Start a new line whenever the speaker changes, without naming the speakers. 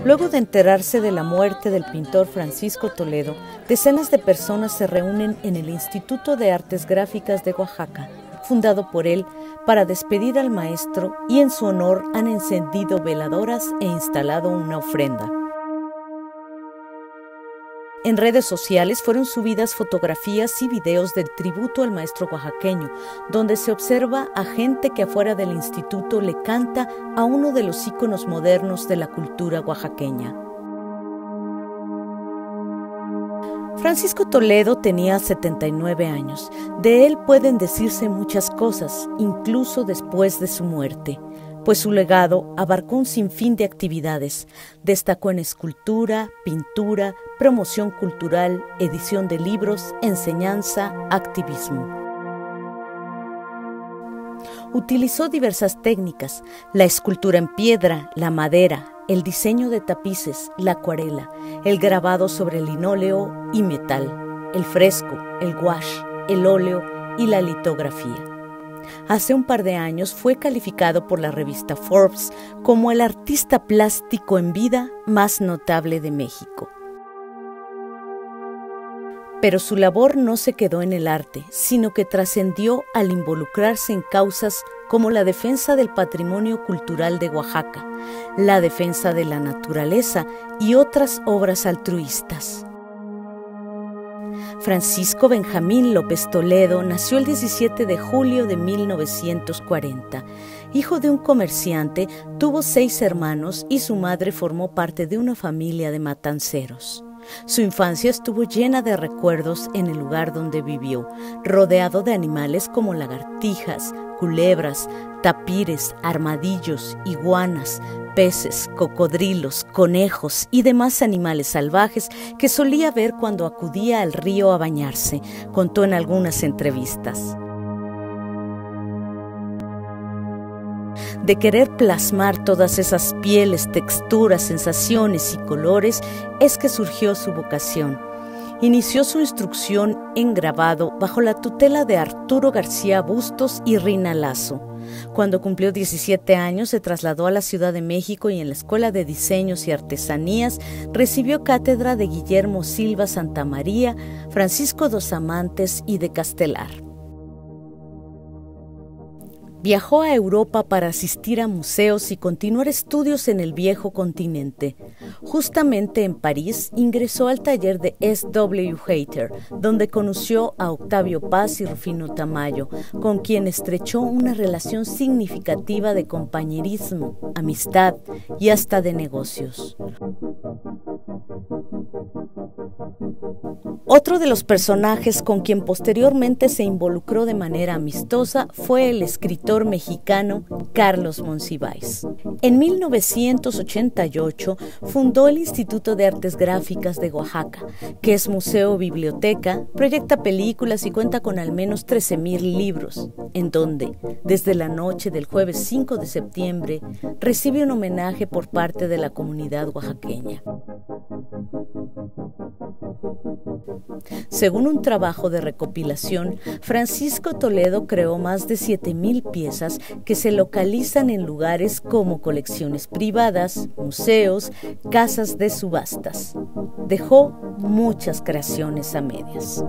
Luego de enterarse de la muerte del pintor Francisco Toledo, decenas de personas se reúnen en el Instituto de Artes Gráficas de Oaxaca, fundado por él, para despedir al maestro, y en su honor han encendido veladoras e instalado una ofrenda. En redes sociales fueron subidas fotografías y videos del tributo al maestro oaxaqueño, donde se observa a gente que afuera del instituto le canta a uno de los íconos modernos de la cultura oaxaqueña. Francisco Toledo tenía 79 años. De él pueden decirse muchas cosas, incluso después de su muerte, pues su legado abarcó un sinfín de actividades. Destacó en escultura, pintura, promoción cultural, edición de libros, enseñanza, activismo. Utilizó diversas técnicas: la escultura en piedra, la madera, el diseño de tapices, la acuarela, el grabado sobre linóleo y metal, el fresco, el gouache, el óleo y la litografía. Hace un par de años fue calificado por la revista Forbes como el artista plástico en vida más notable de México. Pero su labor no se quedó en el arte, sino que trascendió al involucrarse en causas como la defensa del patrimonio cultural de Oaxaca, la defensa de la naturaleza y otras obras altruistas. Francisco Benjamín López Toledo nació el 17 de julio de 1940. Hijo de un comerciante, tuvo 6 hermanos y su madre formó parte de una familia de matanceros. Su infancia estuvo llena de recuerdos en el lugar donde vivió, rodeado de animales como lagartijas, culebras, tapires, armadillos, iguanas, peces, cocodrilos, conejos y demás animales salvajes que solía ver cuando acudía al río a bañarse, contó en algunas entrevistas. De querer plasmar todas esas pieles, texturas, sensaciones y colores es que surgió su vocación. Inició su instrucción en grabado bajo la tutela de Arturo García Bustos y Rina Lazo. Cuando cumplió 17 años se trasladó a la Ciudad de México y en la Escuela de Diseños y Artesanías recibió cátedra de Guillermo Silva Santamaría, Francisco dos Amantes y de Castelar. Viajó a Europa para asistir a museos y continuar estudios en el viejo continente. Justamente en París ingresó al taller de S.W. Hayter, donde conoció a Octavio Paz y Rufino Tamayo, con quien estrechó una relación significativa de compañerismo, amistad y hasta de negocios. Otro de los personajes con quien posteriormente se involucró de manera amistosa fue el escritor mexicano Carlos Monsiváis. En 1988 fundó el Instituto de Artes Gráficas de Oaxaca, que es museo-biblioteca, proyecta películas y cuenta con al menos 13,000 libros, en donde, desde la noche del jueves 5 de septiembre, recibe un homenaje por parte de la comunidad oaxaqueña. Según un trabajo de recopilación, Francisco Toledo creó más de 7,000 piezas que se localizan en lugares como colecciones privadas, museos, casas de subastas. Dejó muchas creaciones a medias.